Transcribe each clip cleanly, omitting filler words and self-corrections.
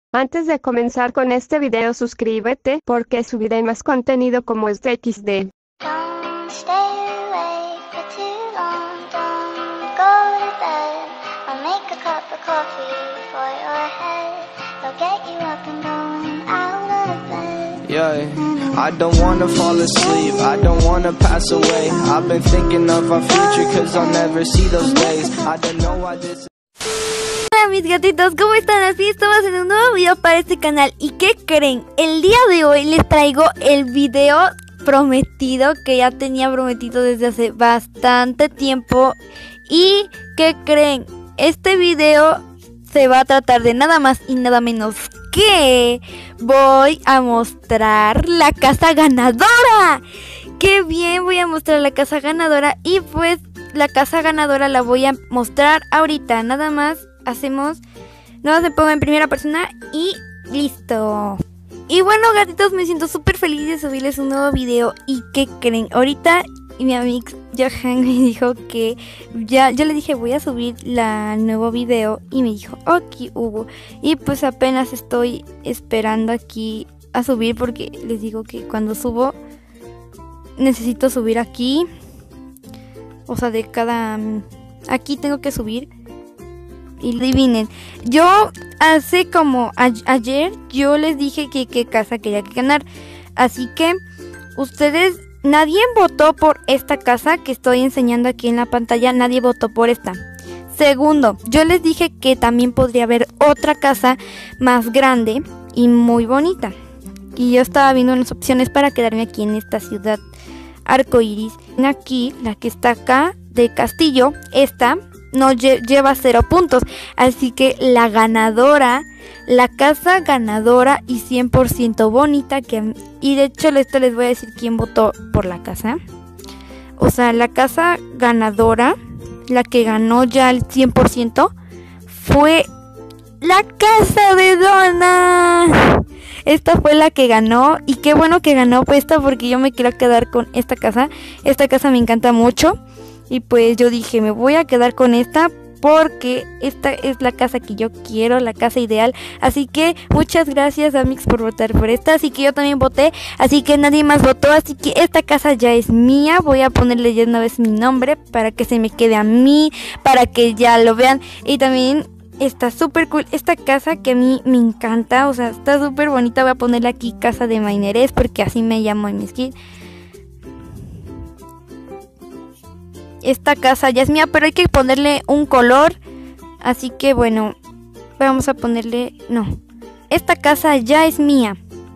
Antes de comenzar con este video, suscríbete porque subiré más contenido como este XD. Don't stay awake for too long, don't go to bed. I'll make a cup of coffee for your head. They'll get you up and going out of bed. Yeah, I don't wanna fall asleep, I don't wanna pass away. I've been thinking of our future cause I'll never see those days. I don't know why this. Hola mis gatitos, ¿cómo están? Así estamos en un nuevo video para este canal. ¿Y qué creen? El día de hoy les traigo el video prometido que ya tenía prometido desde hace bastante tiempo. ¿Y qué creen? Este video se va a tratar de nada más y nada menos que voy a mostrar la casa ganadora. ¡Qué bien! Voy a mostrar la casa ganadora y pues la casa ganadora la voy a mostrar ahorita. Nada más me pongo en primera persona y listo. Y bueno, gatitos, me siento súper feliz de subirles un nuevo video. ¿Y qué creen? Ahorita mi amigo Johan me dijo que yo le dije voy a subir el nuevo video y me dijo ok, Hugo. Y pues apenas estoy esperando aquí a subir porque les digo que cuando subo necesito subir aquí. O sea, aquí tengo que subir. Y adivinen, yo hace como ayer yo les dije que qué casa quería ganar. Así que nadie votó por esta casa que estoy enseñando aquí en la pantalla. Nadie votó por esta. Segundo, yo les dije que también podría haber otra casa más grande y muy bonita. Y yo estaba viendo unas opciones para quedarme aquí en esta ciudad arcoiris. Aquí, la que está acá de Castillo, esta no lleva 0 puntos, así que la ganadora, la casa ganadora y 100% bonita y de hecho esto les voy a decir quién votó por la casa. O sea, la casa ganadora, la que ganó ya el 100% fue la casa de Donna. Esta fue la que ganó y qué bueno que ganó pues esta porque yo me quiero quedar con esta casa. Esta casa me encanta mucho. Y pues yo dije, me voy a quedar con esta porque esta es la casa que yo quiero, la casa ideal. Así que muchas gracias, Amix, por votar por esta. Así que yo también voté, así que nadie más votó. Así que esta casa ya es mía. Voy a ponerle ya una vez mi nombre para que se me quede a mí, para que ya lo vean. Y también está súper cool esta casa que a mí me encanta. O sea, está súper bonita. Voy a ponerle aquí casa de Maineres porque así me llamo en mi skin. Esta casa ya es mía, pero hay que ponerle un color. Así que bueno, vamos a ponerle... No, esta casa ya es mía.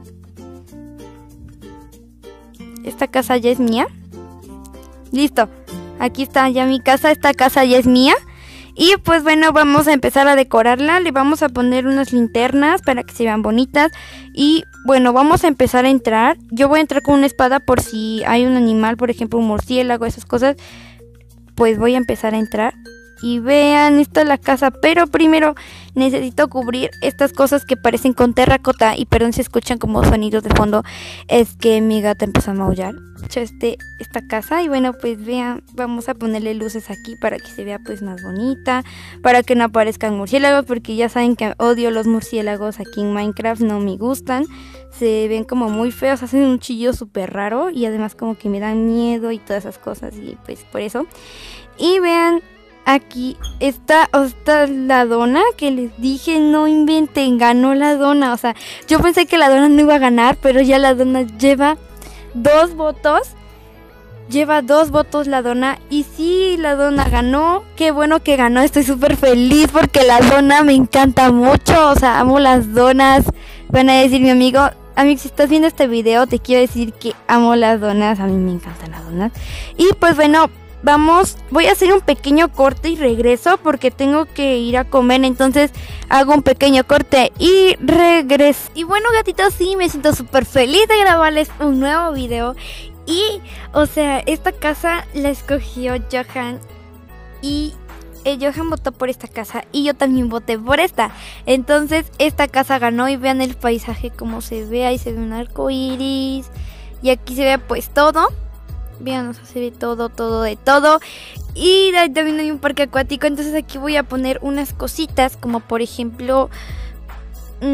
Esta casa ya es mía. Listo, aquí está ya mi casa. Esta casa ya es mía. Y pues bueno, vamos a empezar a decorarla. Le vamos a poner unas linternas para que se vean bonitas. Y bueno, vamos a empezar a entrar. Yo voy a entrar con una espada por si hay un animal, por ejemplo un murciélago, esas cosas. Pues voy a empezar a entrar. Y vean, esta es la casa. Pero primero necesito cubrir estas cosas que parecen con terracota. Y perdón si escuchan como sonidos de fondo. Es que mi gata empezó a maullar. Esta casa. Y bueno, pues vean, vamos a ponerle luces aquí para que se vea pues más bonita. Para que no aparezcan murciélagos. Porque ya saben que odio los murciélagos aquí en Minecraft. No me gustan. Se ven como muy feos. Hacen un chillo súper raro. Y además como que me dan miedo y todas esas cosas. Y pues por eso. Y vean. Aquí está la dona que les dije, no inventen, ganó la dona. O sea, yo pensé que la dona no iba a ganar, pero ya la dona lleva 2 votos. Lleva 2 votos la dona. Y sí, la dona ganó. Qué bueno que ganó, estoy súper feliz porque la dona me encanta mucho. O sea, amo las donas. Van a decir mi amigo, si estás viendo este video, te quiero decir que amo las donas. A mí me encantan las donas. Y pues bueno, voy a hacer un pequeño corte y regreso porque tengo que ir a comer, entonces hago un pequeño corte y regreso. Y bueno, gatitos, sí, me siento súper feliz de grabarles un nuevo video. Y, o sea, esta casa la escogió Johan y Johan votó por esta casa y yo también voté por esta. Entonces esta casa ganó y vean el paisaje como se ve, ahí se ve un arco iris y aquí se ve pues todo. Vean, o sea, se ve todo de todo. Y también hay un parque acuático. Entonces aquí voy a poner unas cositas, como por ejemplo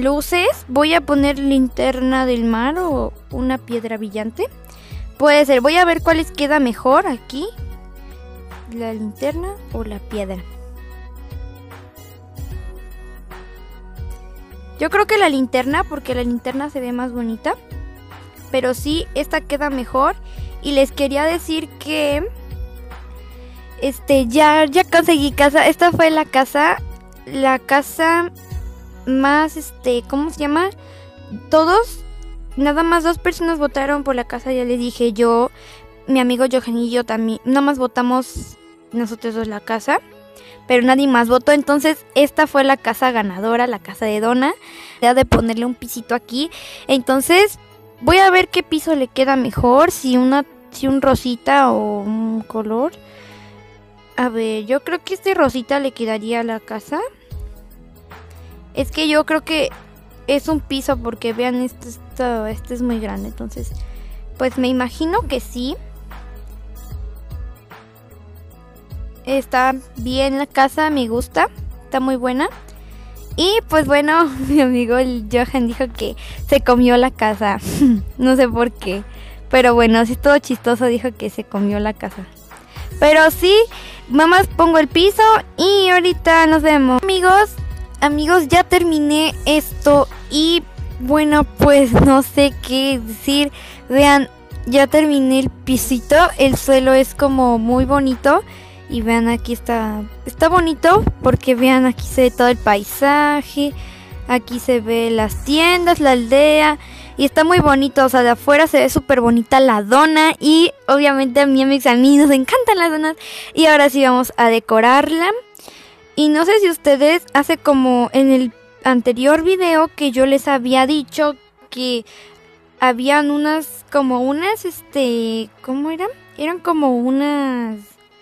luces. Voy a poner linterna del mar o una piedra brillante. Puede ser, voy a ver cuál les queda mejor aquí. La linterna o la piedra. Yo creo que la linterna, porque la linterna se ve más bonita. Pero sí, esta queda mejor. Y les quería decir que ya conseguí casa. Esta fue la casa más, ¿cómo se llama? Nada más 2 personas votaron por la casa. Ya les dije, yo, mi amigo Johan y yo también, nada más votamos nosotros 2 la casa, pero nadie más votó. Entonces esta fue la casa ganadora, la casa de Donna. Ya de ponerle un pisito aquí. Entonces voy a ver qué piso le queda mejor, si un rosita o un color. A ver, yo creo que este rosita le quedaría a la casa. Es que yo creo que es un piso, porque vean, este es muy grande. Entonces, pues me imagino que sí. Está bien la casa, me gusta. Está muy buena. Y pues bueno, mi amigo el Johan dijo que se comió la casa. No sé por qué. Pero bueno, sí, todo chistoso, dijo que se comió la casa. Pero sí, mamás, pongo el piso y ahorita nos vemos. Amigos, ya terminé esto y bueno, pues no sé qué decir. Vean, ya terminé el pisito. El suelo es como muy bonito. Y vean, aquí está bonito, porque vean, aquí se ve todo el paisaje. Aquí se ve las tiendas, la aldea. Y está muy bonito, o sea, de afuera se ve súper bonita la dona. Y obviamente a mí y a mis amigos nos encantan las donas. Y ahora sí vamos a decorarla. Y no sé si ustedes, hace como en el anterior video que yo les había dicho que habían ¿cómo eran? Eran como unas,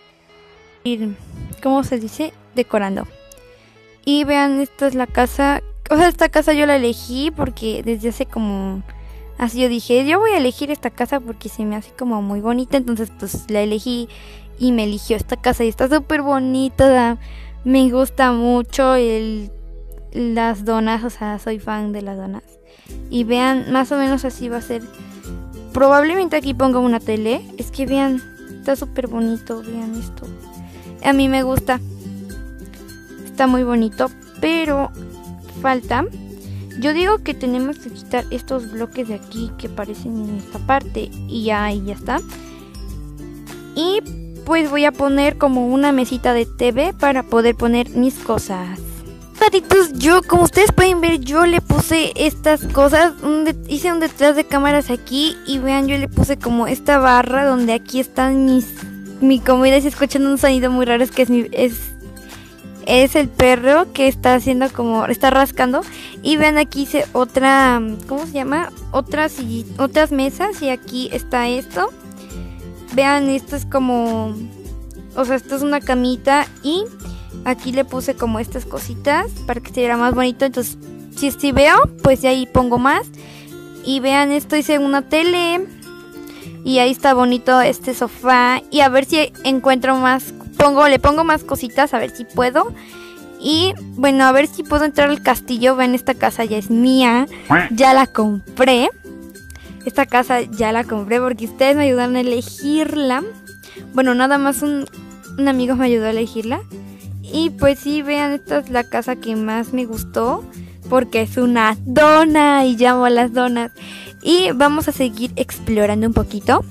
¿cómo se dice? Decorando. Y vean, esta es la casa. O sea, esta casa yo la elegí porque desde hace como... Así yo dije, yo voy a elegir esta casa porque se me hace como muy bonita. Entonces pues la elegí y me eligió esta casa y está súper bonita. Me gusta mucho las donas, o sea, soy fan de las donas. Y vean, más o menos así va a ser. Probablemente aquí ponga una tele. Es que vean, está súper bonito, vean esto. A mí me gusta. Está muy bonito, pero falta. Yo digo que tenemos que quitar estos bloques de aquí que aparecen en esta parte. Y ya está. Y pues voy a poner como una mesita de TV para poder poner mis cosas. Gatitos, yo, como ustedes pueden ver, yo le puse estas cosas. Hice un detrás de cámaras aquí. Y vean, yo le puse como esta barra donde aquí están mi comida. Y se escuchan un sonido muy raro, es que es el perro que está haciendo como... está rascando. Y vean, aquí hice otra... ¿cómo se llama? Otras mesas. Y aquí está esto. Vean, esto es como... o sea, esto es una camita. Y aquí le puse como estas cositas para que se viera más bonito. Entonces, si veo, pues de ahí pongo más. Y vean, esto hice una tele. Y ahí está bonito este sofá. Y a ver si encuentro más... le pongo más cositas, a ver si puedo. Y bueno, a ver si puedo entrar al castillo. Ven, esta casa ya es mía. Ya la compré. Esta casa ya la compré porque ustedes me ayudaron a elegirla. Bueno, nada más un amigo me ayudó a elegirla. Y pues sí, vean, esta es la casa que más me gustó porque es una dona y llamo a las donas. Y vamos a seguir explorando un poquito.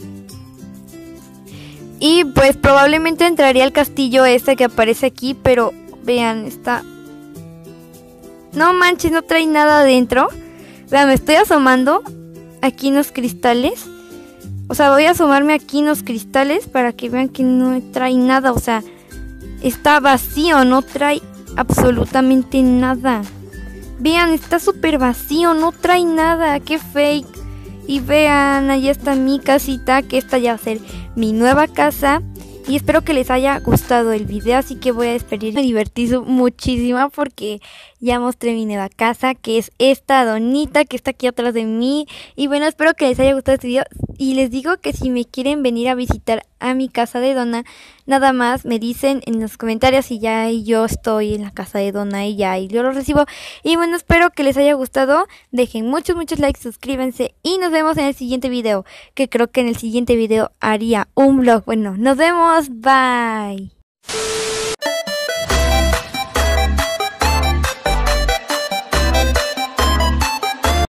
Y pues probablemente entraría al castillo este que aparece aquí, pero vean, está... no manches, no trae nada adentro. Vean, me estoy asomando aquí en los cristales. O sea, voy a asomarme aquí en los cristales para que vean que no trae nada. O sea, está vacío, no trae absolutamente nada. Vean, está súper vacío, no trae nada, qué fake. Y vean, allá está mi casita, que esta ya va a ser mi nueva casa. Y espero que les haya gustado el video, así que voy a despedirme. Me divertí muchísimo porque ya mostré mi nueva casa, que es esta donita que está aquí atrás de mí. Y bueno, espero que les haya gustado este video. Y les digo que si me quieren venir a visitar a mi casa de Donna, nada más me dicen en los comentarios y ya yo estoy en la casa de Donna y ya y yo lo recibo. Y bueno, espero que les haya gustado. Dejen muchos likes, suscríbanse y nos vemos en el siguiente video, que creo que en el siguiente video haría un vlog. Bueno, nos vemos, bye.